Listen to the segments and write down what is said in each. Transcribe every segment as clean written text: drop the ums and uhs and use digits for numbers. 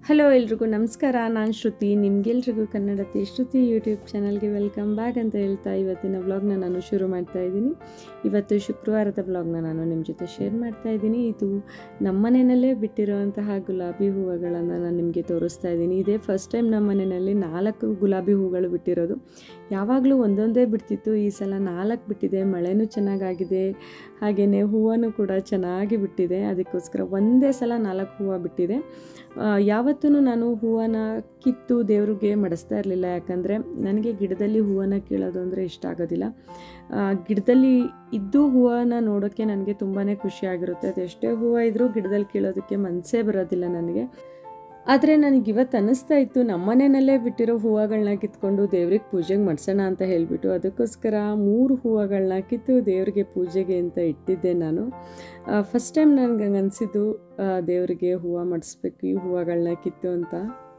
Hello ಎಲ್ರಿಗೂ ನಮಸ್ಕಾರ. ನಾನು ಶ್ರುತಿ. ನಿಮಗೆಲ್ರಿಗೂ ಕನ್ನಡತಿ ಶ್ರುತಿ ಯೂಟ್ಯೂಬ್ ಚಾನಲ್ಗೆ ವೆಲ್ಕಮ್ ಬ್ಯಾಕ್ ಅಂತ ಹೇಳ್ತಾ ಇವತ್ತಿನ ವ್ಲಾಗ್ನ ನಾನು ಶುರು ಮಾಡ್ತಾ ಇದ್ದೀನಿ. ಇವತ್ತು ಶುಕ್ರವಾರದ ವ್ಲಾಗ್ನ ನಾನು ನಿಮ್ಮ ಜೊತೆ ಶೇರ್ ಮಾಡ್ತಾ ಇದ್ದೀನಿ. ಇದು ನಮ್ಮ ಮನೆಯಲ್ಲೇ ಬಿಟ್ಟಿರುವಂತಹ ಗುಲಾಬಿ ಹೂವುಗಳನ್ನು ನಾನು ನಿಮಗೆ ತೋರಿಸ್ತಾ ಇದ್ದೀನಿ. ಇದೇ ಫಸ್ಟ್ ಟೈಮ್ ನಮ್ಮ ಮನೆಯಲ್ಲಿ 4 ಗುಲಾಬಿ ಹೂಗಳು ಬಿಟ್ಟಿರೋದು. ಯಾವಾಗಲೂ ಒಂದೊಂದೇ ಬಿಡ್ತಿತ್ತು, ಈ ಸಲ 4 ಬಿಟ್ಟಿದೆ. ಮಳೆನೂ ಚೆನ್ನಾಗಾಗಿದೆ, ಹಾಗೆಯೇ ಹೂವೂ ಕೂಡ ಚೆನ್ನಾಗಿ ಬಿಟ್ಟಿದೆ. ಅದಕ್ಕೋಸ್ಕರ ಒಂದೇ ಸಲ 4 ಹೂವು ಬಿಟ್ಟಿದೆ. ಯಾವತ್ತೂ ನಾನು ಹೂವನ್ನು ಕಿತ್ತು ದೇವ್ರಿಗೆ ಮಡಿಸ್ತಾ ಇರಲಿಲ್ಲ, ಯಾಕಂದರೆ ನನಗೆ ಗಿಡದಲ್ಲಿ ಹೂವನ್ನು ಕೀಳೋದು ಅಂದರೆ ಇಷ್ಟ ಆಗೋದಿಲ್ಲ. ಗಿಡದಲ್ಲಿ ಇದ್ದು ಹೂವನ್ನು ನೋಡೋಕ್ಕೆ ನನಗೆ ತುಂಬಾ ಖುಷಿಯಾಗಿರುತ್ತೆ. ಅದೆಷ್ಟೇ ಹೂವು ಇದ್ದರೂ ಗಿಡದಲ್ಲಿ ಕೀಳೋದಕ್ಕೆ ಮನಸ್ಸೇ ಬರೋದಿಲ್ಲ ನನಗೆ. ಆದರೆ ನನಗಿವತ್ತು ಅನ್ನಿಸ್ತಾ ಇತ್ತು, ನಮ್ಮ ಮನೆಯಲ್ಲೇ ಬಿಟ್ಟಿರೋ ಹೂವುಗಳನ್ನ ಕಿತ್ಕೊಂಡು ದೇವ್ರಿಗೆ ಪೂಜೆಗೆ ಮಾಡಿಸೋಣ ಅಂತ ಹೇಳಿಬಿಟ್ಟು ಅದಕ್ಕೋಸ್ಕರ 3 ಹೂವುಗಳನ್ನ ಕಿತ್ತು ದೇವರಿಗೆ ಪೂಜೆಗೆ ಅಂತ ಇಟ್ಟಿದ್ದೆ ನಾನು. ಫಸ್ಟ್ ಟೈಮ್ ನನಗೆ ಹಂಗೆ ಅನಿಸಿದ್ದು, ದೇವರಿಗೆ ಹೂವು ಮಾಡಿಸ್ಬೇಕು ಈ ಹೂವುಗಳನ್ನ ಕಿತ್ತು ಅಂತ.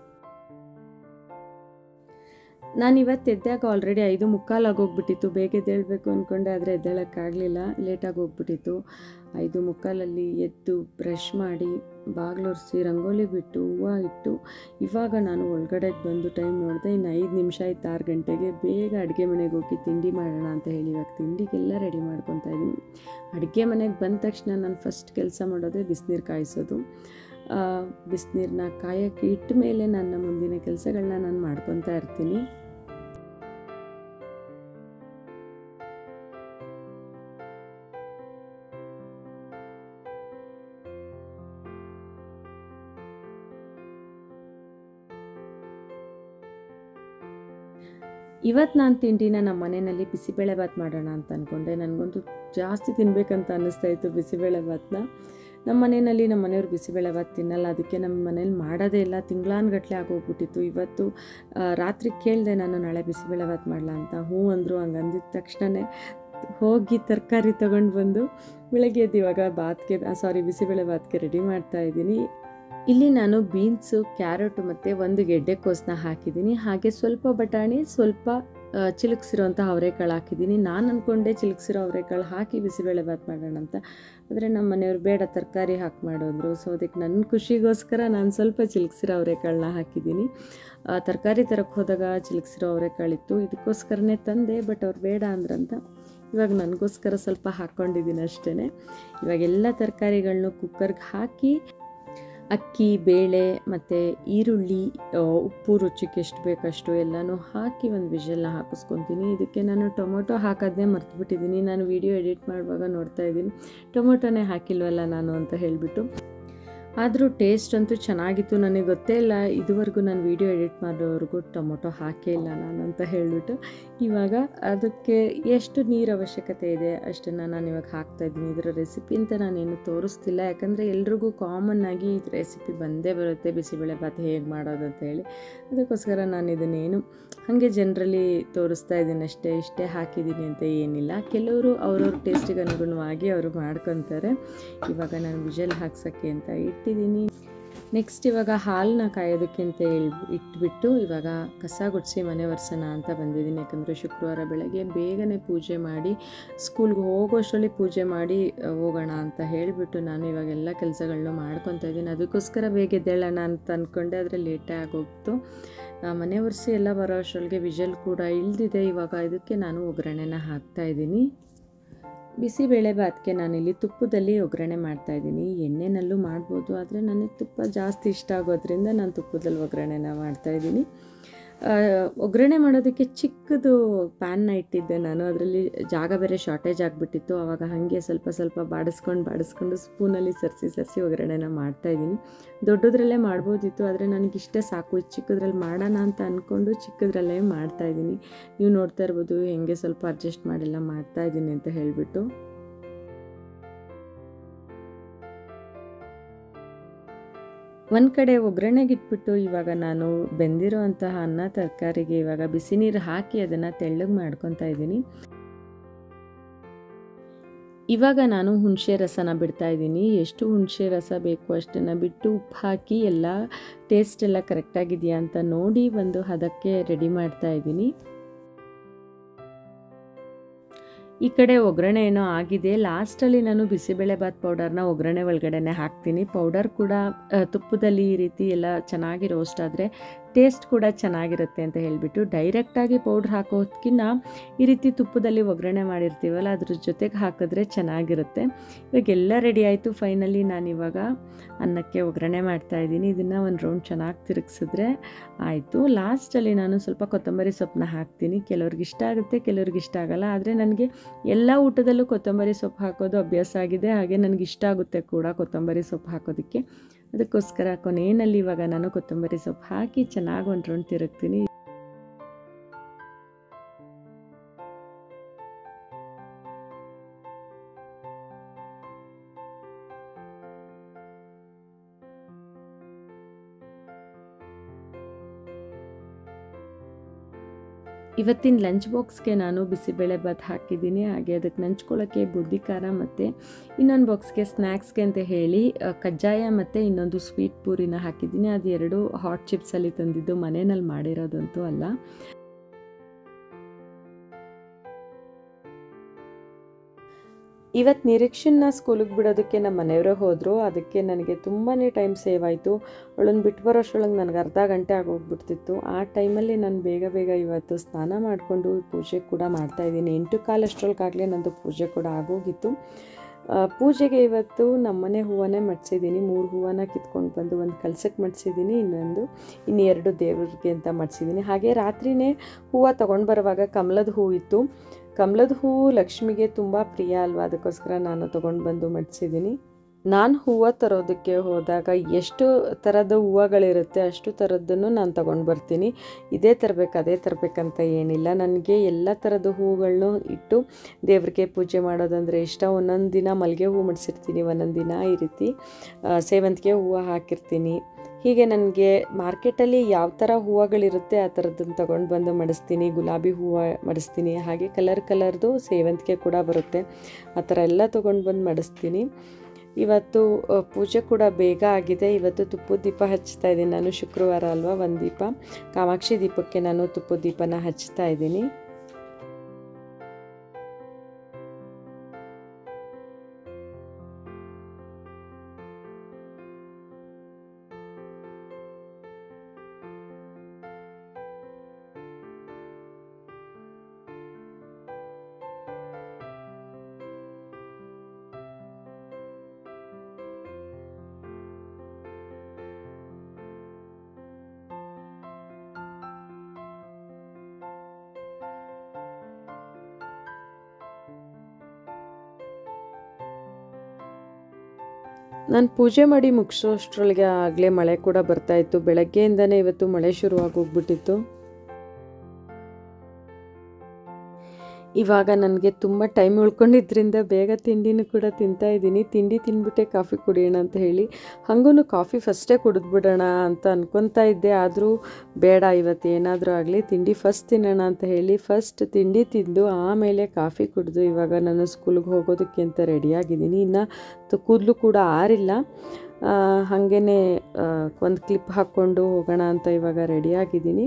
ನಾನಿವತ್ತು ಎದ್ದಾಗ ಆಲ್ರೆಡಿ 5:45 ಆಗೋಗ್ಬಿಟ್ಟಿತ್ತು. ಬೇಗ ಎದ್ದೇಳಬೇಕು ಅಂದ್ಕೊಂಡೆ, ಆದರೆ ಎದ್ದೇಳೋಕ್ಕಾಗಲಿಲ್ಲ, ಲೇಟಾಗಿ ಹೋಗ್ಬಿಟ್ಟಿತ್ತು. 5:45 ಎದ್ದು ಬ್ರಷ್ ಮಾಡಿ ಬಾಗಿಲೊರೆಸಿ ರಂಗೋಲಿ ಬಿಟ್ಟು ಹೂವು ಇಟ್ಟು ಇವಾಗ ನಾನು ಒಳಗಡೆಗೆ ಬಂದು ಟೈಮ್ ನೋಡಿದೆ. ಇನ್ನು 5 ನಿಮಿಷ ಆಯ್ತು 6 ಗಂಟೆಗೆ. ಬೇಗ ಅಡುಗೆ ಮನೆಗೆ ಹೋಗಿ ತಿಂಡಿ ಮಾಡೋಣ ಅಂತ ಹೇಳಿ ಇವಾಗ ತಿಂಡಿಗೆಲ್ಲ ರೆಡಿ ಮಾಡ್ಕೊತಾ ಇದ್ದೀನಿ. ಅಡುಗೆ ಮನೆಗೆ ಬಂದ ತಕ್ಷಣ ನಾನು ಫಸ್ಟ್ ಕೆಲಸ ಮಾಡೋದೇ ಬಿಸಿನೀರು ಕಾಯಿಸೋದು. ಬಿಸಿನೀರನ್ನ ಕಾಯೋಕ್ಕೆ ಇಟ್ಟ ಮೇಲೆ ನನ್ನ ಮುಂದಿನ ಕೆಲಸಗಳನ್ನ ನಾನು ಮಾಡ್ಕೊತಾ ಇರ್ತೀನಿ. ಇವತ್ತು ನಾನು ತಿಂಡಿನ ನಮ್ಮ ಮನೆಯಲ್ಲಿ ಬಿಸಿಬೇಳೆಭಾತ್ ಮಾಡೋಣ ಅಂತ ಅಂದ್ಕೊಂಡೆ. ನನಗಂತೂ ಜಾಸ್ತಿ ತಿನ್ನಬೇಕಂತ ಅನ್ನಿಸ್ತಾ ಇತ್ತು ಬಿಸಿಬೇಳೆಭಾತನ್ನ. ನಮ್ಮ ಮನೆಯವ್ರು ಬಿಸಿಬೇಳೆಭಾತ್ ತಿನ್ನಲ್ಲ, ಅದಕ್ಕೆ ನಮ್ಮ ಮನೇಲಿ ಮಾಡೋದೇ ಇಲ್ಲ. ತಿಂಗಳಾನ್ಗಟ್ಲೆ ಆಗೋಗ್ಬಿಟ್ಟಿತ್ತು. ಇವತ್ತು ರಾತ್ರಿ ಕೇಳಿದೆ ನಾನು, ನಾಳೆ ಬಿಸಿಬೇಳೆಭಾತ್ ಮಾಡಲ ಅಂತ. ಹ್ಞೂ ಅಂದರು. ಹಂಗೆ ಅಂದಿದ ತಕ್ಷಣವೇ ಹೋಗಿ ತರಕಾರಿ ತೊಗೊಂಡು ಬಂದು ಬೆಳಗ್ಗೆ ಎದ್ದು ಇವಾಗ ಬಿಸಿಬೇಳೆಭಾತ್ಗೆ ರೆಡಿ ಮಾಡ್ತಾ ಇದ್ದೀನಿ. ಇಲ್ಲಿ ನಾನು ಬೀನ್ಸು, ಕ್ಯಾರೆಟು ಮತ್ತು 1 ಗೆಡ್ಡೆಕೋಸನ್ನ ಹಾಕಿದ್ದೀನಿ. ಹಾಗೆ ಸ್ವಲ್ಪ ಬಟಾಣಿ, ಸ್ವಲ್ಪ ಚಿಲುಕ್ಸಿರೋಂಥ ಅವರೆಕಾಳು ಹಾಕಿದ್ದೀನಿ. ನಾನು ಅಂದ್ಕೊಂಡೆ ಚಿಲುಕ್ಸಿರೋ ಅವರೆಕಾಳು ಹಾಕಿ ಬಿಸಿಬೇಳೆಭಾತ್ ಮಾಡೋಣ ಅಂತ, ಆದರೆ ನಮ್ಮ ಮನೆಯವ್ರು ಬೇಡ ತರಕಾರಿ ಹಾಕಿ ಮಾಡೋದ್ರು. ಸೊ ಅದಕ್ಕೆ ನನ್ನ ಖುಷಿಗೋಸ್ಕರ ನಾನು ಸ್ವಲ್ಪ ಚಿಲುಕ್ಸಿರೋ ಅವರೆಕಾಳನ್ನ ಹಾಕಿದ್ದೀನಿ. ತರಕಾರಿ ತರಕ್ಕೆ ಹೋದಾಗ ಚಿಲುಕ್ಸಿರೋ ಅವರೆಕಾಳಿತ್ತು, ಇದಕ್ಕೋಸ್ಕರನೇ ತಂದೆ. ಬಟ್ ಅವ್ರು ಬೇಡ ಅಂದ್ರಂತ ಇವಾಗ ನನಗೋಸ್ಕರ ಸ್ವಲ್ಪ ಹಾಕ್ಕೊಂಡಿದ್ದೀನಿ ಅಷ್ಟೇ. ಇವಾಗ ಎಲ್ಲ ತರಕಾರಿಗಳನ್ನೂ ಕುಕ್ಕರ್ಗೆ ಹಾಕಿ ಅಕ್ಕಿ, ಬೇಳೆ ಮತ್ತು ಈರುಳ್ಳಿ, ಉಪ್ಪು ರುಚಿಗೆ ಎಷ್ಟು ಬೇಕಷ್ಟು ಎಲ್ಲನೂ ಹಾಕಿ ಒಂದು ವಿಷಲ್ನ ಹಾಕಿಸ್ಕೊತೀನಿ. ಇದಕ್ಕೆ ನಾನು ಟೊಮೊಟೊ ಹಾಕೋದನ್ನೇ ಮರ್ತುಬಿಟ್ಟಿದ್ದೀನಿ. ನಾನು ವಿಡಿಯೋ ಎಡಿಟ್ ಮಾಡುವಾಗ ನೋಡ್ತಾ ಇದ್ದೀನಿ, ಟೊಮೊಟೊನೇ ಹಾಕಿಲ್ವಲ್ಲ ನಾನು ಅಂತ ಹೇಳಿಬಿಟ್ಟು. ಆದರೂ ಟೇಸ್ಟ್ ಅಂತೂ ಚೆನ್ನಾಗಿತ್ತು. ನನಗೆ ಗೊತ್ತೇ ಇಲ್ಲ ಇದುವರೆಗೂ ನಾನು ವಿಡಿಯೋ ಎಡಿಟ್ ಮಾಡೋವರೆಗೂ ಟೊಮೊಟೊ ಹಾಕೇ ಇಲ್ಲ ನಾನು ಅಂತ ಹೇಳಿಬಿಟ್ಟು. ಇವಾಗ ಅದಕ್ಕೆ ಎಷ್ಟು ನೀರು ಅವಶ್ಯಕತೆ ಇದೆ ಅಷ್ಟನ್ನು ನಾನು ಇವಾಗ ಹಾಕ್ತಾಯಿದ್ದೀನಿ. ಇದರ ರೆಸಿಪಿ ಅಂತ ನಾನೇನು ತೋರಿಸ್ತಿಲ್ಲ, ಯಾಕಂದರೆ ಎಲ್ರಿಗೂ ಕಾಮನ್ನಾಗಿ ಇದು ರೆಸಿಪಿ ಬಂದೇ ಬರುತ್ತೆ, ಬಿಸಿಬೇಳೆಭಾತ್ ಹೇಗೆ ಮಾಡೋದು ಅಂತ ಹೇಳಿ. ಅದಕ್ಕೋಸ್ಕರ ನಾನು ಇದನ್ನೇನು ಹಾಗೆ ಜನರಲಿ ತೋರಿಸ್ತಾ ಇದ್ದೀನಿ ಅಷ್ಟೇ. ಇಷ್ಟೇ ಹಾಕಿದ್ದೀನಿ ಅಂತ ಏನಿಲ್ಲ. ಕೆಲವರು ಅವ್ರವ್ರ ಟೇಸ್ಟಿಗೆ ಅನುಗುಣವಾಗಿ ಅವರು ಮಾಡ್ಕೊತಾರೆ. ಇವಾಗ ನಾನು ವಿಷಲ್ ಹಾಕ್ಸೋಕ್ಕೆ ಅಂತ ಇಟ್ಟಿದ್ದೀನಿ. ನೆಕ್ಸ್ಟ್ ಇವಾಗ ಹಾಲನ್ನ ಕಾಯೋದಕ್ಕೆ ಅಂತ ಇಟ್ಬಿಟ್ಟು ಇವಾಗ ಕಸ ಗುಡಿಸಿ ಮನೆ ಒರೆಸೋಣ ಅಂತ ಬಂದಿದ್ದೀನಿ. ಯಾಕಂದರೆ ಶುಕ್ರವಾರ ಬೆಳಗ್ಗೆ ಬೇಗನೆ ಪೂಜೆ ಮಾಡಿ ಸ್ಕೂಲ್ಗೆ ಹೋಗೋಷ್ಟರಲ್ಲಿ ಪೂಜೆ ಮಾಡಿ ಹೋಗೋಣ ಅಂತ ಹೇಳಿಬಿಟ್ಟು ನಾನು ಇವಾಗೆಲ್ಲ ಕೆಲಸಗಳನ್ನೂ ಮಾಡ್ಕೊತಾ ಇದ್ದೀನಿ. ಅದಕ್ಕೋಸ್ಕರ ಬೇಗ ಎದ್ದೇಳೋಣ ಅಂತ ಅಂದ್ಕೊಂಡೆ, ಆದರೆ ಲೇಟೇ ಆಗೋಗ್ತು. ಮನೆ ಒರೆಸಿ ಎಲ್ಲ ಬರೋ ಅಷ್ಟರೊಳಗೆ ವಿಷಲ್ ಕೂಡ ಇಳಿದಿದೆ. ಇವಾಗ ಇದಕ್ಕೆ ನಾನು ಒಗ್ಗರಣೆನ ಹಾಕ್ತಾಯಿದ್ದೀನಿ. ಬಿಸಿಬೇಳೆಭಾತ್ಗೆ ನಾನಿಲ್ಲಿ ತುಪ್ಪದಲ್ಲಿ ಒಗ್ಗರಣೆ ಮಾಡ್ತಾಯಿದ್ದೀನಿ. ಎಣ್ಣೆನಲ್ಲೂ ಮಾಡ್ಬೋದು, ಆದರೆ ನನಗೆ ತುಪ್ಪ ಜಾಸ್ತಿ ಇಷ್ಟ ಆಗೋದ್ರಿಂದ ನಾನು ತುಪ್ಪದಲ್ಲಿ ಒಗ್ಗರಣೆನ ಮಾಡ್ತಾಯಿದ್ದೀನಿ. ಒಗ್ಗರಣೆ ಮಾಡೋದಕ್ಕೆ ಚಿಕ್ಕದು ಪ್ಯಾನ್ನ ಇಟ್ಟಿದ್ದೆ ನಾನು. ಅದರಲ್ಲಿ ಜಾಗ ಬೇರೆ ಶಾರ್ಟೇಜ್ ಆಗಿಬಿಟ್ಟಿತ್ತು. ಆವಾಗ ಹಾಗೆ ಸ್ವಲ್ಪ ಬಾಡಿಸ್ಕೊಂಡು ಸ್ಪೂನಲ್ಲಿ ಸರಿಸಿ ಒಗ್ಗರಣೆನ ಮಾಡ್ತಾಯಿದ್ದೀನಿ. ದೊಡ್ಡದ್ರಲ್ಲೇ ಮಾಡ್ಬೋದಿತ್ತು, ಆದರೆ ನನಗಿಷ್ಟೇ ಸಾಕು. ಚಿಕ್ಕದ್ರಲ್ಲಿ ಮಾಡೋಣ ಅಂತ ಅಂದ್ಕೊಂಡು ಚಿಕ್ಕದ್ರಲ್ಲೇ ಮಾಡ್ತಾಯಿದ್ದೀನಿ. ನೀವು ನೋಡ್ತಾ ಇರ್ಬೋದು ಹೆಂಗೆ ಸ್ವಲ್ಪ ಅಡ್ಜಸ್ಟ್ ಮಾಡೆಲ್ಲ ಮಾಡ್ತಾಯಿದ್ದೀನಿ ಅಂತ ಹೇಳಿಬಿಟ್ಟು. ಒಂದು ಕಡೆ ಒಗ್ಗರಣೆಗೆ ಇಟ್ಬಿಟ್ಟು ಇವಾಗ ನಾನು ಬೆಂದಿರೋ ಅಂತಹ ಅನ್ನ ತರಕಾರಿಗೆ ಇವಾಗ ಬಿಸಿ ನೀರು ಹಾಕಿ ಅದನ್ನು ತೆಳ್ಳಗೆ ಮಾಡ್ಕೊತಾ ಇದ್ದೀನಿ. ಇವಾಗ ನಾನು ಹುಣಸೆ ರಸನ ಬಿಡ್ತಾ ಇದ್ದೀನಿ. ಎಷ್ಟು ಹುಣಸೆ ರಸ ಬೇಕು ಅಷ್ಟನ್ನು ಬಿಟ್ಟು ಉಪ್ಪು ಹಾಕಿ ಎಲ್ಲ ಟೇಸ್ಟ್ ಎಲ್ಲ ಕರೆಕ್ಟಾಗಿದೆಯಾ ಅಂತ ನೋಡಿ ಒಂದು ಹದಕ್ಕೆ ರೆಡಿ ಮಾಡ್ತಾ ಇದ್ದೀನಿ. ಈ ಕಡೆ ಒಗ್ಗರಣೆ ಏನೋ ಆಗಿದೆ. ಲಾಸ್ಟಲ್ಲಿ ನಾನು ಬಿಸಿಬೇಳೆಬಾತ್ ಪೌಡರ್ನ ಒಗ್ಗರಣೆ ಒಳಗಡೆನೆ ಹಾಕ್ತೀನಿ. ಪೌಡರ್ ಕೂಡ ತುಪ್ಪದಲ್ಲಿ ಈ ರೀತಿ ಎಲ್ಲ ಚೆನ್ನಾಗಿ ರೋಸ್ಟ್ ಆದರೆ ಟೇಸ್ಟ್ ಕೂಡ ಚೆನ್ನಾಗಿರುತ್ತೆ ಅಂತ ಹೇಳಿಬಿಟ್ಟು ಡೈರೆಕ್ಟಾಗಿ ಪೌಡ್ರ್ ಹಾಕೋದಕ್ಕಿಂತ ಈ ರೀತಿ ತುಪ್ಪದಲ್ಲಿ ಒಗ್ಗರಣೆ ಮಾಡಿರ್ತೀವಲ್ಲ ಅದ್ರ ಜೊತೆಗೆ ಹಾಕಿದ್ರೆ ಚೆನ್ನಾಗಿರುತ್ತೆ. ಇವಾಗೆಲ್ಲ ರೆಡಿ ಆಯಿತು. ಫೈನಲಿ ನಾನಿವಾಗ ಅನ್ನಕ್ಕೆ ಒಗ್ಗರಣೆ ಮಾಡ್ತಾಯಿದ್ದೀನಿ. ಇದನ್ನು ಒಂದು ರೌಂಡ್ ಚೆನ್ನಾಗಿ ತಿರುಗಿಸಿದ್ರೆ ಆಯಿತು. ಲಾಸ್ಟಲ್ಲಿ ನಾನು ಸ್ವಲ್ಪ ಕೊತ್ತಂಬರಿ ಸೊಪ್ಪನ್ನ ಹಾಕ್ತೀನಿ. ಕೆಲವ್ರಿಗೆ ಇಷ್ಟ ಆಗುತ್ತೆ, ಕೆಲವ್ರಿಗೆ ಇಷ್ಟ ಆಗಲ್ಲ. ಆದರೆ ನನಗೆ ಎಲ್ಲ ಊಟದಲ್ಲೂ ಕೊತ್ತಂಬರಿ ಸೊಪ್ಪು ಹಾಕೋದು ಅಭ್ಯಾಸ ಆಗಿದೆ. ಹಾಗೆ ನನಗೆ ಇಷ್ಟ ಆಗುತ್ತೆ ಕೂಡ ಕೊತ್ತಂಬರಿ ಸೊಪ್ಪು ಹಾಕೋದಕ್ಕೆ. ಅದಕ್ಕೋಸ್ಕರ ಕೊನೆಯಲ್ಲಿ ಇವಾಗ ನಾನು ಕೊತ್ತಂಬರಿ ಸೊಪ್ಪು ಹಾಕಿ ಚೆನ್ನಾಗಿ ಒಂದು ರೌಂಡ್ ತಿರುಗ್ತೀನಿ. ಇವತ್ತಿನ ಲಂಚ್ ಬಾಕ್ಸ್ಗೆ ನಾನು ಬಿಸಿಬೇಳೆಬಾತ್ ಹಾಕಿದ್ದೀನಿ. ಹಾಗೆ ಅದಕ್ಕೆ ನಂಚ್ಕೊಳ್ಳೋಕ್ಕೆ ಬುದ್ಧಿ ಖಾರ ಮತ್ತು ಇನ್ನೊಂದು ಬಾಕ್ಸ್ಗೆ ಸ್ನ್ಯಾಕ್ಸ್ಗೆ ಅಂತ ಹೇಳಿ ಕಜ್ಜಾಯ ಮತ್ತು ಇನ್ನೊಂದು ಸ್ವೀಟ್ ಪೂರಿನ ಹಾಕಿದ್ದೀನಿ. ಅದು ಎರಡು ಹಾಟ್ ಚಿಪ್ಸಲ್ಲಿ ತಂದಿದ್ದು, ಮನೆಯಲ್ಲಿ ಮಾಡಿರೋದಂತೂ ಅಲ್ಲ. ಇವತ್ತು ನಿರೀಕ್ಷೆನ ಸ್ಕೂಲಿಗೆ ಬಿಡೋದಕ್ಕೆ ನಮ್ಮ ಮನೆಯವರೇ ಹೋದರು. ಅದಕ್ಕೆ ನನಗೆ ತುಂಬಾ ಟೈಮ್ ಸೇವ್ ಆಯಿತು. ಅವಳನ್ನು ಬಿಟ್ಟು ಬರೋಷ್ಟರೊಳಗೆ ನನಗೆ ಅರ್ಧ ಗಂಟೆ ಆಗೋಗ್ಬಿಡ್ತಿತ್ತು. ಆ ಟೈಮಲ್ಲಿ ನಾನು ಬೇಗ ಇವತ್ತು ಸ್ನಾನ ಮಾಡಿಕೊಂಡು ಪೂಜೆ ಕೂಡ ಮಾಡ್ತಾಯಿದ್ದೀನಿ. 8:15 ಅಷ್ಟರೊಳಗಾಗಲೇ ನಂದು ಪೂಜೆ ಕೂಡ ಆಗೋಗಿತ್ತು. ಪೂಜೆಗೆ ಇವತ್ತು ನಮ್ಮನೆ ಹೂವನ್ನೇ ಮಡಿಸಿದ್ದೀನಿ. 3 ಹೂವನ್ನ ಕಿತ್ಕೊಂಡು ಬಂದು ಒಂದು ಕಳಸಕ್ಕೆ ಮಡಿಸಿದ್ದೀನಿ, ಇನ್ನು 2 ದೇವ್ರಿಗೆ ಅಂತ ಮಡಿಸಿದ್ದೀನಿ. ಹಾಗೆ ರಾತ್ರಿಯೇ ಹೂವು ತೊಗೊಂಡು ಬರುವಾಗ ಕಮಲದ ಹೂವು ಇತ್ತು. ಕಮಲದ ಹೂವು ಲಕ್ಷ್ಮಿಗೆ ತುಂಬ ಪ್ರಿಯ ಅಲ್ವಾ, ಅದಕ್ಕೋಸ್ಕರ ನಾನು ತೊಗೊಂಡು ಬಂದು ಮಡಿಸಿದ್ದೀನಿ. ನಾನು ಹೂವು ತರೋದಕ್ಕೆ ಹೋದಾಗ ಎಷ್ಟು ಥರದ ಹೂವುಗಳಿರುತ್ತೆ ಅಷ್ಟು ಥರದ್ದನ್ನು ನಾನು ತೊಗೊಂಡು ಬರ್ತೀನಿ. ಇದೇ ತರಬೇಕು ಅದೇ ತರಬೇಕಂತ ಏನಿಲ್ಲ. ನನಗೆ ಎಲ್ಲ ಥರದ ಹೂವುಗಳನ್ನೂ ಇಟ್ಟು ದೇವ್ರಿಗೆ ಪೂಜೆ ಮಾಡೋದಂದರೆ ಇಷ್ಟ. ಒಂದೊಂದು ದಿನ ಮಲ್ಲಿಗೆ ಹೂವು ಮಡಿಸಿರ್ತೀನಿ, ಒಂದೊಂದು ದಿನ ಈ ರೀತಿ ಸೇವಂತಿಗೆ ಹೂವು ಹಾಕಿರ್ತೀನಿ. ಹೀಗೆ ನನಗೆ ಮಾರ್ಕೆಟಲ್ಲಿ ಯಾವ ಥರ ಹೂವುಗಳಿರುತ್ತೆ ಆ ಥರದ್ದನ್ನು ತೊಗೊಂಡು ಬಂದು ಮಡಿಸ್ತೀನಿ. ಗುಲಾಬಿ ಹೂವು ಮಡಿಸ್ತೀನಿ, ಹಾಗೆ ಕಲರ್ದು ಸೇವಂತಿಗೆ ಕೂಡ ಬರುತ್ತೆ. ಆ ಥರ ಎಲ್ಲ ತೊಗೊಂಡು ಬಂದು ಮಡಿಸ್ತೀನಿ. ಇವತ್ತು ಪೂಜೆ ಕೂಡ ಬೇಗ ಆಗಿದೆ. ಇವತ್ತು ತುಪ್ಪದ ದೀಪ ಹಚ್ತಾ ಇದ್ದೀನಿ ನಾನು. ಶುಕ್ರವಾರ ಅಲ್ವಾ, ಒಂದು ದೀಪ ಕಾಮಾಕ್ಷಿ ದೀಪಕ್ಕೆ ನಾನು ತುಪ್ಪದ ದೀಪನ ಹಚ್ತಾ ಇದ್ದೀನಿ. ನಾನು ಪೂಜೆ ಮಾಡಿ ಮುಗಿಸೋಷ್ಟ್ರೊಳಗೆ ಆಗಲೇ ಮಳೆ ಕೂಡ ಬರ್ತಾಯಿತ್ತು. ಬೆಳಗ್ಗೆಯಿಂದನೇ ಇವತ್ತು ಮಳೆ ಶುರುವಾಗೋಗ್ಬಿಟ್ಟಿತ್ತು. ಇವಾಗ ನನಗೆ ತುಂಬ ಟೈಮ್ ಉಳ್ಕೊಂಡಿದ್ದರಿಂದ ಬೇಗ ತಿಂಡಿನೂ ಕೂಡ ತಿಂತಾಯಿದ್ದೀನಿ. ತಿಂಡಿ ತಿಂದ್ಬಿಟ್ಟೆ ಕಾಫಿ ಕುಡಿಯೋಣ ಅಂತ ಹೇಳಿ ಹಾಗೂ ಕಾಫಿ ಫಸ್ಟೇ ಕುಡಿದ್ಬಿಡೋಣ ಅಂತ ಅನ್ಕೊತಾ ಇದ್ದೆ. ಆದರೂ ಬೇಡ, ಇವತ್ತು ಏನಾದರೂ ಆಗಲಿ ತಿಂಡಿ ಫಸ್ಟ್ ತಿನ್ನೋಣ ಅಂತ ಹೇಳಿ ಫಸ್ಟ್ ತಿಂಡಿ ತಿಂದು ಆಮೇಲೆ ಕಾಫಿ ಕುಡಿದು ಇವಾಗ ನಾನು ಸ್ಕೂಲಿಗೆ ಹೋಗೋದಕ್ಕೆ ಅಂತ ರೆಡಿಯಾಗಿದ್ದೀನಿ. ಇನ್ನು ಕೂದಲು ಕೂಡ ಆರಿಲ್ಲ. ಹಾಗೇ ಒಂದು ಕ್ಲಿಪ್ ಹಾಕ್ಕೊಂಡು ಹೋಗೋಣ ಅಂತ ಇವಾಗ ರೆಡಿಯಾಗಿದ್ದೀನಿ.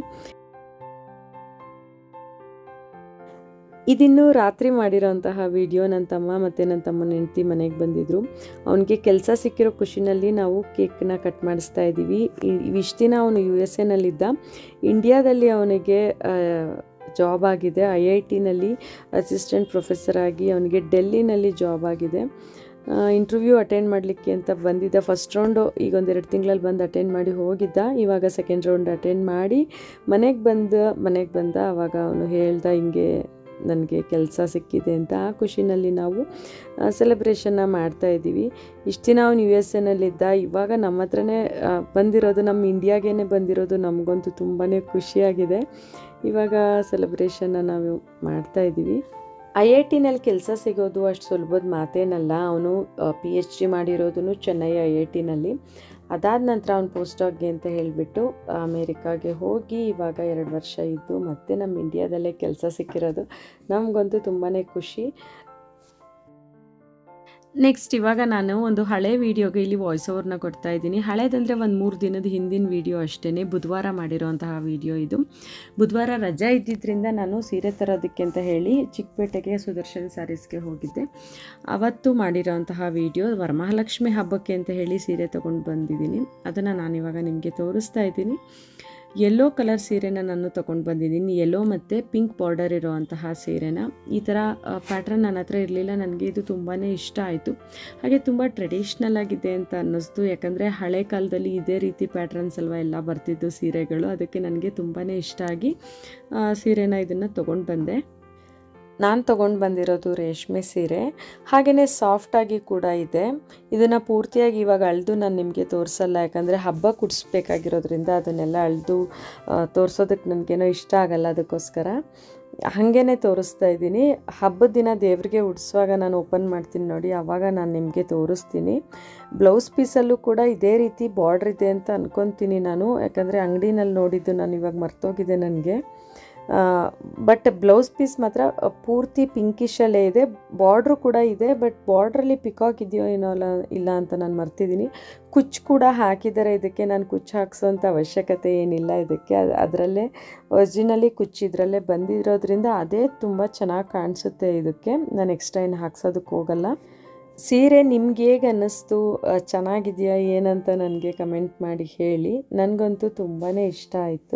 ಇದಿನ್ನೂ ರಾತ್ರಿ ಮಾಡಿರೋಂತಹ ವಿಡಿಯೋ. ನನ್ನ ತಮ್ಮ ಮತ್ತು ನನ್ನ ತಮ್ಮನ ಹೆಂಡತಿ ಮನೆಗೆ ಬಂದಿದ್ದರು. ಅವನಿಗೆ ಕೆಲಸ ಸಿಕ್ಕಿರೋ ಖುಷಿನಲ್ಲಿ ನಾವು ಕೇಕ್ನ ಕಟ್ ಮಾಡಿಸ್ತಾ ಇದ್ದೀವಿ. ಇಷ್ಟು ದಿನ ಅವನು USA ಇಂಡಿಯಾದಲ್ಲಿ ಅವನಿಗೆ ಜಾಬ್ ಆಗಿದೆ. IITನಲ್ಲಿ ಅಸಿಸ್ಟೆಂಟ್ ಪ್ರೊಫೆಸರ್ ಆಗಿ ಅವನಿಗೆ ಡೆಲ್ಲಿನಲ್ಲಿ ಜಾಬ್ ಆಗಿದೆ. ಇಂಟರ್ವ್ಯೂ ಅಟೆಂಡ್ ಮಾಡಲಿಕ್ಕೆ ಅಂತ ಬಂದಿದ್ದ. ಫಸ್ಟ್ ರೌಂಡು ಈಗ 1-2 ತಿಂಗಳಲ್ಲಿ ಬಂದು ಅಟೆಂಡ್ ಮಾಡಿ ಹೋಗಿದ್ದ. ಇವಾಗ ಸೆಕೆಂಡ್ ರೌಂಡ್ ಅಟೆಂಡ್ ಮಾಡಿ ಮನೆಗೆ ಬಂದ. ಆವಾಗ ಅವನು ಹೇಳ್ದ, ಹಿಂಗೆ ನನಗೆ ಕೆಲಸ ಸಿಕ್ಕಿದೆ ಅಂತ. ಆ ಖುಷಿನಲ್ಲಿ ನಾವು ಸೆಲೆಬ್ರೇಷನ್ನ ಮಾಡ್ತಾಯಿದ್ದೀವಿ. ಇಷ್ಟು ದಿನ ಅವನು USA ಇವಾಗ ನಮ್ಮ ಹತ್ರನೇ ಬಂದಿರೋದು, ನಮ್ಮ ಇಂಡಿಯಾಗೇ ಬಂದಿರೋದು ನಮಗಂತೂ ತುಂಬಾ ಖುಷಿಯಾಗಿದೆ. ಇವಾಗ ಸೆಲೆಬ್ರೇಷನ್ನ ನಾವು ಮಾಡ್ತಾಯಿದ್ದೀವಿ. IITನಲ್ಲಿ ಕೆಲಸ ಸಿಗೋದು ಅಷ್ಟು ಸುಲಭದ ಮಾತೇನಲ್ಲ. ಅವನು PhD ಮಾಡಿರೋದು ಚೆನ್ನೈ IITನಲ್ಲಿ. ಅದಾದ ನಂತರ ಅವನು ಪೋಸ್ಟಾಕ್ಗೆ ಅಂತ ಹೇಳಿಬಿಟ್ಟು ಅಮೇರಿಕಾಗೆ ಹೋಗಿ ಇವಾಗ 2 ವರ್ಷ ಇದ್ದು ಮತ್ತೆ ನಮ್ಮ ಇಂಡಿಯಾದಲ್ಲೇ ಕೆಲಸ ಸಿಕ್ಕಿರೋದು ನಮಗಂತೂ ತುಂಬಾ ಖುಷಿ. ನೆಕ್ಸ್ಟ್ ಇವಾಗ ನಾನು ಒಂದು ಹಳೆ ವೀಡಿಯೋಗೆ ಇಲ್ಲಿ ವಾಯ್ಸ್ ಓವರ್ನ ಕೊಡ್ತಾ ಇದ್ದೀನಿ. ಹಳೇದಂದರೆ ಒಂದು 3 ದಿನದ ಹಿಂದಿನ ವೀಡಿಯೋ ಅಷ್ಟೇ, ಬುಧವಾರ ಮಾಡಿರೋಂತಹ ವೀಡಿಯೋ ಇದು. ಬುಧವಾರ ರಜಾ ಇದ್ದಿದ್ದರಿಂದ ನಾನು ಸೀರೆ ತರೋದಕ್ಕೆ ಅಂತ ಹೇಳಿ ಚಿಕ್ಕಪೇಟೆಗೆ ಸುದರ್ಶನ್ ಸ್ಯಾರೀಸ್ಗೆ ಹೋಗಿದ್ದೆ. ಅವತ್ತು ಮಾಡಿರೋಂತಹ ವೀಡಿಯೋ ವರಮಹಾಲಕ್ಷ್ಮಿ ಹಬ್ಬಕ್ಕೆ ಅಂತ ಹೇಳಿ ಸೀರೆ ತೊಗೊಂಡು ಬಂದಿದ್ದೀನಿ. ಅದನ್ನು ನಾನಿವಾಗ ನಿಮಗೆ ತೋರಿಸ್ತಾ ಇದ್ದೀನಿ. ಯೆಲ್ಲೋ ಕಲರ್ ಸೀರೆನ ನಾನು ತೊಗೊಂಡು ಬಂದಿದ್ದೀನಿ. ಯೆಲ್ಲೋ ಮತ್ತು ಪಿಂಕ್ ಬಾರ್ಡರ್ ಇರೋವಂತಹ ಸೀರೆನ. ಈ ಥರ ಪ್ಯಾಟ್ರನ್ ನನ್ನ ಹತ್ರ ಇರಲಿಲ್ಲ. ನನಗೆ ಇದು ತುಂಬಾ ಇಷ್ಟ ಆಯಿತು. ಹಾಗೆ ತುಂಬ ಟ್ರೆಡಿಷ್ನಲ್ ಆಗಿದೆ ಅಂತ ಅನ್ನಿಸ್ತು. ಯಾಕಂದರೆ ಹಳೆ ಕಾಲದಲ್ಲಿ ಇದೇ ರೀತಿ ಪ್ಯಾಟ್ರನ್ಸ್ ಅಲ್ವಾ ಎಲ್ಲ ಬರ್ತಿದ್ದು ಸೀರೆಗಳು. ಅದಕ್ಕೆ ನನಗೆ ತುಂಬಾ ಇಷ್ಟ ಆಗಿ ಸೀರೆನ ಇದನ್ನು ತೊಗೊಂಡು ಬಂದೆ. ನಾನು ತೊಗೊಂಡು ಬಂದಿರೋದು ರೇಷ್ಮೆ ಸೀರೆ, ಹಾಗೆಯೇ ಸಾಫ್ಟಾಗಿ ಕೂಡ ಇದೆ. ಇದನ್ನು ಪೂರ್ತಿಯಾಗಿ ಇವಾಗ ಅಳೆದು ನಾನು ನಿಮಗೆ ತೋರಿಸಲ್ಲ, ಯಾಕಂದರೆ ಹಬ್ಬ ಕುಡಿಸ್ಬೇಕಾಗಿರೋದ್ರಿಂದ ಅದನ್ನೆಲ್ಲ ಅಳೆದು ತೋರಿಸೋದಕ್ಕೆ ನನಗೇನೋ ಇಷ್ಟ ಆಗಲ್ಲ. ಅದಕ್ಕೋಸ್ಕರ ಹಾಗೇ ತೋರಿಸ್ತಾ ಇದ್ದೀನಿ. ಹಬ್ಬದ ದಿನ ದೇವರಿಗೆ ಉಡಿಸುವಾಗ ನಾನು ಓಪನ್ ಮಾಡ್ತೀನಿ ನೋಡಿ, ಆವಾಗ ನಾನು ನಿಮಗೆ ತೋರಿಸ್ತೀನಿ. ಬ್ಲೌಸ್ ಪೀಸಲ್ಲೂ ಕೂಡ ಇದೇ ರೀತಿ ಬಾರ್ಡ್ರ್ ಇದೆ ಅಂತ ಅಂದ್ಕೊತೀನಿ ನಾನು, ಯಾಕಂದರೆ ಅಂಗಡಿನಲ್ಲಿ ನೋಡಿದ್ದು ನಾನು ಇವಾಗ ಮರ್ತೋಗಿದೆ ನನಗೆ. ಬಟ್ ಬ್ಲೌಸ್ ಪೀಸ್ ಮಾತ್ರ ಪೂರ್ತಿ ಪಿಂಕಿಶಲ್ಲೇ ಇದೆ. ಬಾರ್ಡ್ರು ಕೂಡ ಇದೆ, ಬಟ್ ಬಾರ್ಡ್ರಲ್ಲಿ ಪಿಕಾಕ್ ಇದೆಯೋ ಏನೋ ಇಲ್ಲ ಅಂತ ನಾನು ಮರ್ತಿದ್ದೀನಿ. ಕುಚ್ಚು ಕೂಡ ಹಾಕಿದ್ದಾರೆ ಇದಕ್ಕೆ. ನಾನು ಕುಚ್ಚು ಹಾಕ್ಸೋಂಥ ಅವಶ್ಯಕತೆ ಏನಿಲ್ಲ ಇದಕ್ಕೆ. ಅದರಲ್ಲೇ ಒರಿಜಿನಲಿ ಕುಚ್ಚು ಇದರಲ್ಲೇ ಬಂದಿರೋದ್ರಿಂದ ಅದೇ ತುಂಬ ಚೆನ್ನಾಗಿ ಕಾಣಿಸುತ್ತೆ ಇದಕ್ಕೆ. ನಾನು ಎಕ್ಸ್ಟ್ರಾ ಏನು ಹಾಕ್ಸೋದಕ್ಕೆ ಹೋಗಲ್ಲ. ಸೀರೆ ನಿಮ್ಗೆ ಹೇಗೆ ಅನ್ನಿಸ್ತು, ಚೆನ್ನಾಗಿದೆಯಾ ಏನಂತ ನನಗೆ ಕಮೆಂಟ್ ಮಾಡಿ ಹೇಳಿ. ನನಗಂತೂ ತುಂಬಾ ಇಷ್ಟ ಆಯಿತು.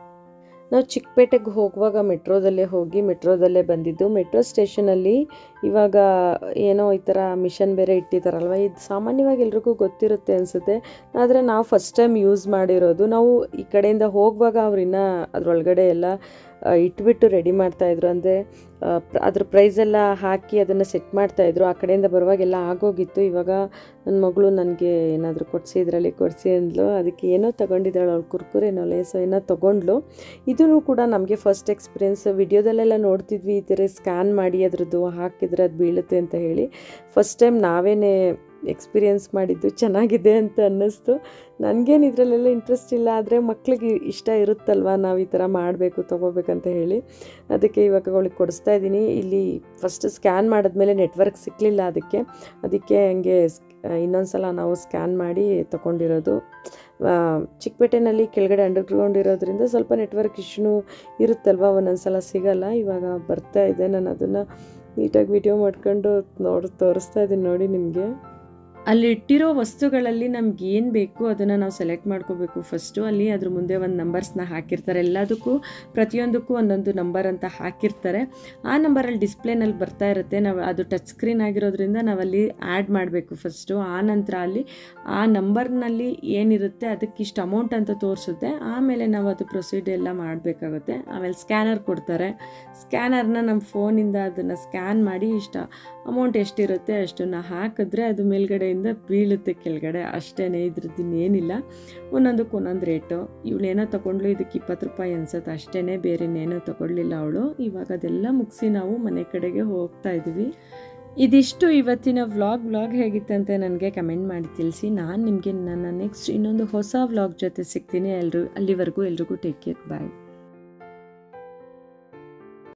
ನಾವು ಚಿಕ್ಕಪೇಟೆಗೆ ಹೋಗುವಾಗ ಮೆಟ್ರೋದಲ್ಲೇ ಬಂದಿದ್ದು. ಮೆಟ್ರೋ ಸ್ಟೇಷನಲ್ಲಿ ಇವಾಗ ಏನೋ ಈ ಥರ ಮಿಷನ್ ಬೇರೆ ಇಟ್ಟಿದ್ದಾರಲ್ವ, ಇದು ಸಾಮಾನ್ಯವಾಗಿ ಎಲ್ರಿಗೂ ಗೊತ್ತಿರುತ್ತೆ ಅನಿಸುತ್ತೆ. ಆದರೆ ನಾವು ಫಸ್ಟ್ ಟೈಮ್ ಯೂಸ್ ಮಾಡಿರೋದು. ನಾವು ಈ ಕಡೆಯಿಂದ ಹೋಗುವಾಗ ಅವ್ರು ಇನ್ನೂ ಅದರೊಳಗಡೆ ಎಲ್ಲ ಇಟ್ಬಿಟ್ಟು ರೆಡಿ ಮಾಡ್ತಾಯಿದ್ರು. ಅಂದರೆ ಅದ್ರ ಪ್ರೈಸೆಲ್ಲ ಹಾಕಿ ಅದನ್ನು ಸೆಟ್ ಮಾಡ್ತಾಯಿದ್ರು. ಆ ಕಡೆಯಿಂದ ಬರುವಾಗೆಲ್ಲ ಆಗೋಗಿತ್ತು. ಇವಾಗ ನನ್ನ ಮಗಳು ನನಗೆ ಏನಾದರೂ ಇದರಲ್ಲಿ ಕೊಡಿಸಿ ಅಂದ್ಲು. ಅದಕ್ಕೆ ಏನೋ ತೊಗೊಂಡಿದ್ದಾಳೆ ಅವಳು, ಕುರ್ಕುರೇನೋ ಲೇಸೋ ಏನೋ ತೊಗೊಂಡ್ಲು. ಇದೂ ಕೂಡ ನಮಗೆ ಫಸ್ಟ್ ಎಕ್ಸ್ಪೀರಿಯೆನ್ಸ್. ವಿಡಿಯೋದಲ್ಲೆಲ್ಲ ನೋಡ್ತಿದ್ವಿ ಈ ಥರ ಸ್ಕ್ಯಾನ್ ಮಾಡಿ ಅದರದ್ದು ಹಾಕಿದ್ರೆ ಅದು ಬೀಳುತ್ತೆ ಅಂತ ಹೇಳಿ. ಫಸ್ಟ್ ಟೈಮ್ ನಾವೇನೇ ಎಕ್ಸ್ಪೀರಿಯೆನ್ಸ್ ಮಾಡಿದ್ದು. ಚೆನ್ನಾಗಿದೆ ಅಂತ ಅನ್ನಿಸ್ತು. ನನಗೇನು ಇದರಲ್ಲೆಲ್ಲ ಇಂಟ್ರೆಸ್ಟ್ ಇಲ್ಲ, ಆದರೆ ಮಕ್ಳಿಗೆ ಇಷ್ಟ ಇರುತ್ತಲ್ವ ನಾವು ಈ ಥರ ಮಾಡಬೇಕು ತೊಗೋಬೇಕಂತ ಹೇಳಿ. ಅದಕ್ಕೆ ಇವಾಗ ಅವಳಿಗೆ ಕೊಡಿಸ್ತಾ ಇದ್ದೀನಿ. ಇಲ್ಲಿ ಫಸ್ಟ್ ಸ್ಕ್ಯಾನ್ ಮಾಡಿದ್ಮೇಲೆ ನೆಟ್ವರ್ಕ್ ಸಿಕ್ಕಲಿಲ್ಲ ಅದಕ್ಕೆ ಹಂಗೆ ಇನ್ನೊಂದು ಸಲ ನಾವು ಸ್ಕ್ಯಾನ್ ಮಾಡಿ ತೊಗೊಂಡಿರೋದು. ಚಿಕ್ಕಪೇಟೆನಲ್ಲಿ ಕೆಳಗಡೆ ಅಂಡರ್ಗ್ರೌಂಡ್ ಇರೋದ್ರಿಂದ ಸ್ವಲ್ಪ ನೆಟ್ವರ್ಕ್ ಇಶ್ಯೂ ಇರುತ್ತಲ್ವ, ಒಂದೊಂದು ಸಲ ಸಿಗೋಲ್ಲ. ಇವಾಗ ಬರ್ತಾ ಇದೆ. ನಾನು ಅದನ್ನು ನೀಟಾಗಿ ವಿಡಿಯೋ ಮಾಡ್ಕೊಂಡು ತೋರಿಸ್ತಾ ಇದ್ದೀನಿ ನೋಡಿ ನಿಮಗೆ. ಅಲ್ಲಿ ಇಟ್ಟಿರೋ ವಸ್ತುಗಳಲ್ಲಿ ನಮ್ಗೆ ಏನು ಬೇಕು ಅದನ್ನು ನಾವು ಸೆಲೆಕ್ಟ್ ಮಾಡ್ಕೋಬೇಕು ಫಸ್ಟು. ಅಲ್ಲಿ ಅದ್ರ ಮುಂದೆ ಒಂದು ನಂಬರ್ಸ್ನ ಹಾಕಿರ್ತಾರೆ. ಎಲ್ಲದಕ್ಕೂ ಪ್ರತಿಯೊಂದಕ್ಕೂ ಒಂದೊಂದು ನಂಬರ್ ಅಂತ ಹಾಕಿರ್ತಾರೆ. ಆ ನಂಬರಲ್ಲಿ ಡಿಸ್ಪ್ಲೇನಲ್ಲಿ ಬರ್ತಾ ಇರುತ್ತೆ. ನಾವು ಅದು ಟಚ್ ಸ್ಕ್ರೀನ್ ಆಗಿರೋದ್ರಿಂದ ನಾವಲ್ಲಿ ಆ್ಯಡ್ ಮಾಡಬೇಕು ಫಸ್ಟು. ಆ ನಂತರ ಅಲ್ಲಿ ಆ ನಂಬರ್ನಲ್ಲಿ ಏನಿರುತ್ತೆ ಅದಕ್ಕೆ ಇಷ್ಟು ಅಮೌಂಟ್ ಅಂತ ತೋರಿಸುತ್ತೆ. ಆಮೇಲೆ ನಾವು ಅದು ಪ್ರೊಸೀಡ್ ಎಲ್ಲ ಮಾಡಬೇಕಾಗುತ್ತೆ. ಆಮೇಲೆ ಸ್ಕ್ಯಾನರ್ ಕೊಡ್ತಾರೆ. ಸ್ಕ್ಯಾನರ್ನ ನಮ್ಮ ಫೋನಿಂದ ಅದನ್ನು ಸ್ಕ್ಯಾನ್ ಮಾಡಿ ಇಷ್ಟ ಅಮೌಂಟ್ ಎಷ್ಟಿರುತ್ತೆ ಅಷ್ಟನ್ನು ಹಾಕಿದ್ರೆ ಅದು ಮೇಲ್ಗಡೆಯಿಂದ ಬೀಳುತ್ತೆ ಕೆಳಗಡೆ. ಅಷ್ಟೇ, ಇದ್ರದ್ದು ಇನ್ನೇನಿಲ್ಲ. ಒಂದೊಂದಕ್ಕೆ ಒಂದೊಂದು ರೇಟು. ಇವಳೇನೋ ತೊಗೊಂಡ್ಲು, ಇದಕ್ಕೆ 20 ರೂಪಾಯಿ ಅನ್ಸುತ್ತೆ ಅಷ್ಟೇ, ಬೇರೆ ಇನ್ನೇನೋ ತೊಗೊಳ್ಳಿಲ್ಲ ಅವಳು. ಇವಾಗ ಅದೆಲ್ಲ ಮುಗಿಸಿ ನಾವು ಮನೆ ಕಡೆಗೆ ಹೋಗ್ತಾ ಇದ್ದೀವಿ. ಇದಿಷ್ಟು ಇವತ್ತಿನ ವ್ಲಾಗ್ ಹೇಗಿತ್ತಂತೆ ನನಗೆ ಕಮೆಂಟ್ ಮಾಡಿ ತಿಳಿಸಿ. ನಾನು ನಿಮಗೆ ನನ್ನ ನೆಕ್ಸ್ಟ್ ಇನ್ನೊಂದು ಹೊಸ ವ್ಲಾಗ್ ಜೊತೆ ಸಿಗ್ತೀನಿ. ಅಲ್ಲಿವರೆಗೂ ಎಲ್ರಿಗೂ ಟೇಕ್ ಕೇರ್, ಬಾಯ್.